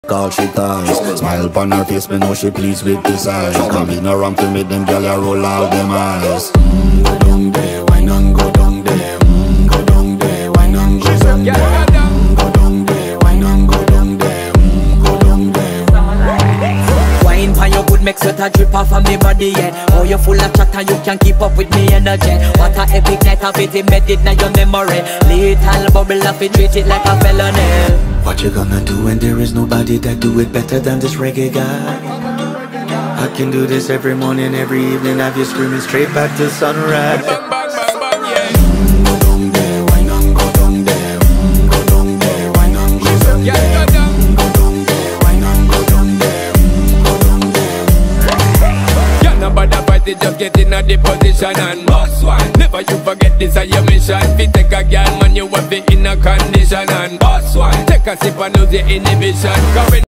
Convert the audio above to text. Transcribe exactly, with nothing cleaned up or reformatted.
All she ties, smile upon her face, me know she pleased with this eyes. Come in around to make them gyal a roll out them eyes. Mm, go down there, why not go down there? Mm, go down there, why not go down there? Mm, go down there, why not go down there? Mm, go down there. Wine pan your good, make sweat a drip off of me body, yeah. Oh, you full of chatter, you can keep up with me energy. What a epic night of it, embedded now your memory. Little bubble of it, treat it like a felony. What you gonna do when there is nobody that do it better than this reggae guy? I can do this every morning, every evening, have you screaming straight back to sunrise. Mm, go down there, why not go down there? Mm, go down there, why not go down there? Mm, go down there, why not go down there? Mm, go down there. Yeah, nobody fight it, just get in a the position and boss one. Never you forget this is your mission. If you take a girl, man, you want it in a condition and boss one. Take a sip and lose your inhibition.